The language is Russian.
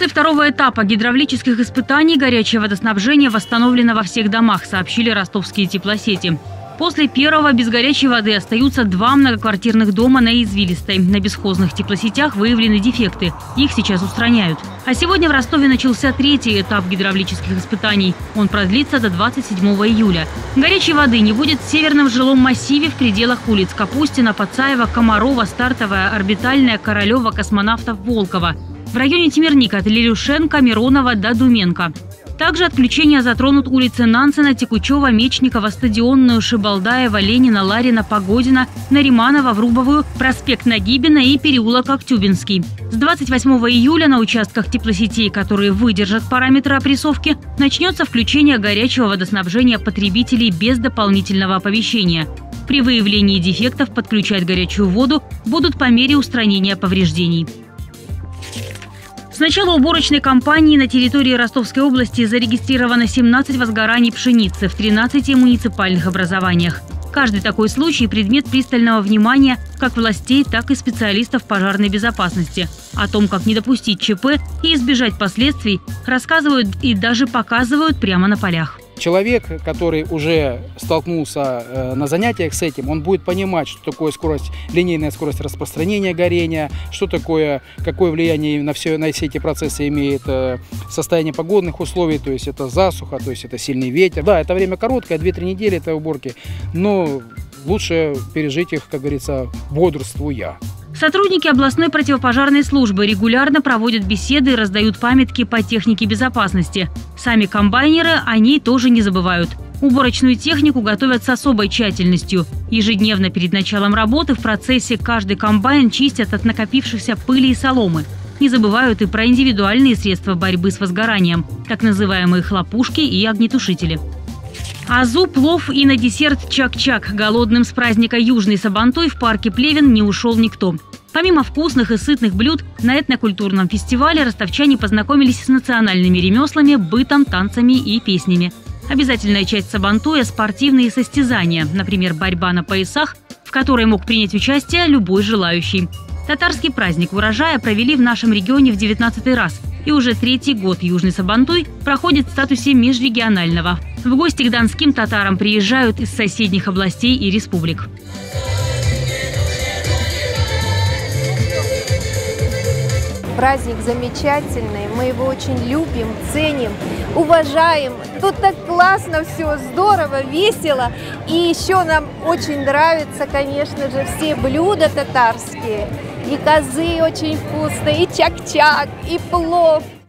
После второго этапа гидравлических испытаний горячее водоснабжение восстановлено во всех домах, сообщили ростовские теплосети. После первого без горячей воды остаются 2 многоквартирных дома на Извилистой. На бесхозных теплосетях выявлены дефекты. Их сейчас устраняют. А сегодня в Ростове начался 3-й этап гидравлических испытаний. Он продлится до 27 июля. Горячей воды не будет в северном жилом массиве в пределах улиц Капустина, Пацаева, Комарова, Стартовая, Орбитальная, Королева, Космонавтов, Волкова. В районе Темирника от Лилюшенко, Миронова до Думенко. Также отключения затронут улицы Нансена, Текучева, Мечникова, Стадионную, Шибалдаева, Ленина, Ларина, Погодина, Нариманова, Врубовую, проспект Нагибина и переулок Актюбинский. С 28 июля на участках теплосетей, которые выдержат параметры опрессовки, начнется включение горячего водоснабжения потребителей без дополнительного оповещения. При выявлении дефектов подключать горячую воду будут по мере устранения повреждений. С начала уборочной кампании на территории Ростовской области зарегистрировано 17 возгораний пшеницы в 13 муниципальных образованиях. Каждый такой случай – предмет пристального внимания как властей, так и специалистов пожарной безопасности. О том, как не допустить ЧП и избежать последствий, рассказывают и даже показывают прямо на полях. Человек, который уже столкнулся на занятиях с этим, он будет понимать, что такое линейная скорость распространения горения, что такое, какое влияние на все эти процессы имеет состояние погодных условий, то есть это засуха, то есть это сильный ветер. Да, это время короткое, 2-3 недели этой уборки, но лучше пережить их, как говорится, бодрствуя. Сотрудники областной противопожарной службы регулярно проводят беседы и раздают памятки по технике безопасности. Сами комбайнеры о ней тоже не забывают. Уборочную технику готовят с особой тщательностью. Ежедневно перед началом работы в процессе каждый комбайн чистят от накопившихся пыли и соломы. Не забывают и про индивидуальные средства борьбы с возгоранием, так называемые хлопушки и огнетушители. Азу, плов и на десерт чак-чак. Голодным с праздника Южный Сабантуй в парке Плевен не ушел никто. Помимо вкусных и сытных блюд, на этнокультурном фестивале ростовчане познакомились с национальными ремеслами, бытом, танцами и песнями. Обязательная часть Сабантуя – спортивные состязания, например, борьба на поясах, в которой мог принять участие любой желающий. Татарский праздник урожая провели в нашем регионе в 19-й раз. И уже 3-й год Южный Сабантуй проходит в статусе межрегионального. В гости к донским татарам приезжают из соседних областей и республик. Праздник замечательный, мы его очень любим, ценим, уважаем. Тут так классно все, здорово, весело. И еще нам очень нравятся, конечно же, все блюда татарские. И козы очень вкусные, и чак-чак, и плов.